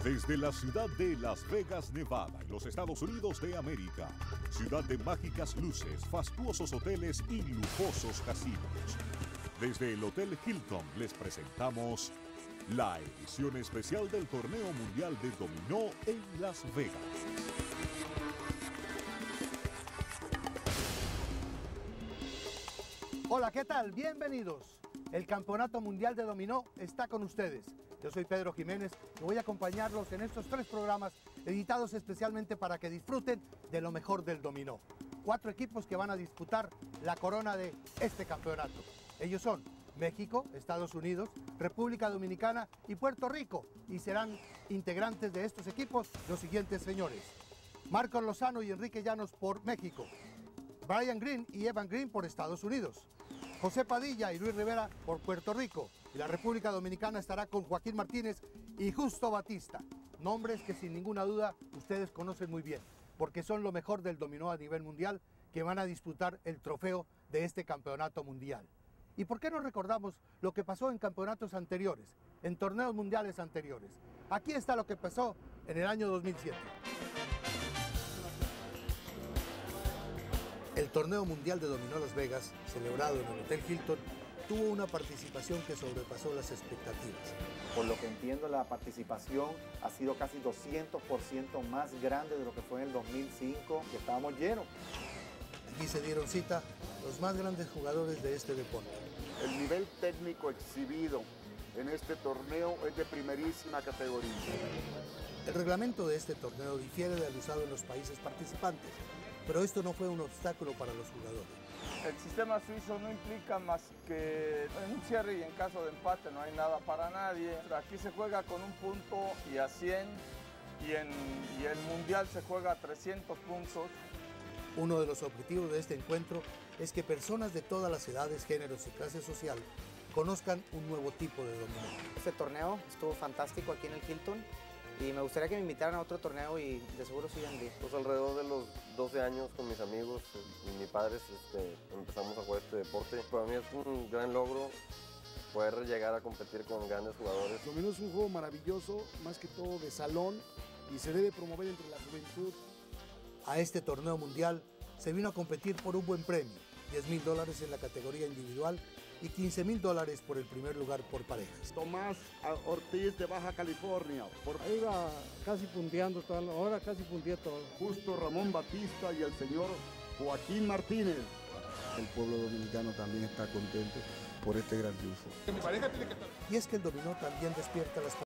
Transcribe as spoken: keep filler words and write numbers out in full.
Desde la ciudad de Las Vegas, Nevada, en los Estados Unidos de América, ciudad de mágicas luces, fastuosos hoteles y lujosos casinos. Desde el Hotel Hilton les presentamos la edición especial del Torneo Mundial de Dominó en Las Vegas. Hola, ¿qué tal? Bienvenidos. El Campeonato Mundial de Dominó está con ustedes. Yo soy Pedro Jiménez y voy a acompañarlos en estos tres programas editados especialmente para que disfruten de lo mejor del dominó. Cuatro equipos que van a disputar la corona de este campeonato. Ellos son México, Estados Unidos, República Dominicana y Puerto Rico. Y serán integrantes de estos equipos los siguientes señores: Marcos Lozano y Enrique Llanos por México, Brian Green y Evan Green por Estados Unidos, José Padilla y Luis Rivera por Puerto Rico, y la República Dominicana estará con Joaquín Martínez y Justo Batista, nombres que sin ninguna duda ustedes conocen muy bien, porque son lo mejor del dominó a nivel mundial, que van a disputar el trofeo de este campeonato mundial. ¿Y por qué no recordamos lo que pasó en campeonatos anteriores, en torneos mundiales anteriores? Aquí está lo que pasó en el año dos mil siete. El Torneo Mundial de Dominó Las Vegas, celebrado en el Hotel Hilton, tuvo una participación que sobrepasó las expectativas. Por lo que entiendo, la participación ha sido casi doscientos por ciento más grande de lo que fue en el dos mil cinco, que estábamos llenos. Aquí se dieron cita los más grandes jugadores de este deporte. El nivel técnico exhibido en este torneo es de primerísima categoría. El reglamento de este torneo difiere del usado en los países participantes, pero esto no fue un obstáculo para los jugadores. El sistema suizo no implica más que en un cierre y en caso de empate no hay nada para nadie. Aquí se juega con un punto y a cien, y en y el mundial se juega a trescientos puntos. Uno de los objetivos de este encuentro es que personas de todas las edades, géneros y clase social conozcan un nuevo tipo de dominó. Este torneo estuvo fantástico aquí en el Hilton y me gustaría que me invitaran a otro torneo y de seguro sí vendría. Pues alrededor de los doce años con mis amigos y mis padres este, empezamos a jugar este deporte. Para mí es un gran logro poder llegar a competir con grandes jugadores. El dominó es un juego maravilloso, más que todo de salón, y se debe promover entre la juventud. A este torneo mundial se vino a competir por un buen premio, diez mil dólares en la categoría individual y quince mil dólares por el primer lugar por parejas. Tomás Ortiz de Baja California, por Ahí iba casi punteando toda la hora, casi punteé todo. Justo Ramón Batista y el señor Joaquín Martínez. El pueblo dominicano también está contento por este gran triunfo. Y es que el dominó también despierta las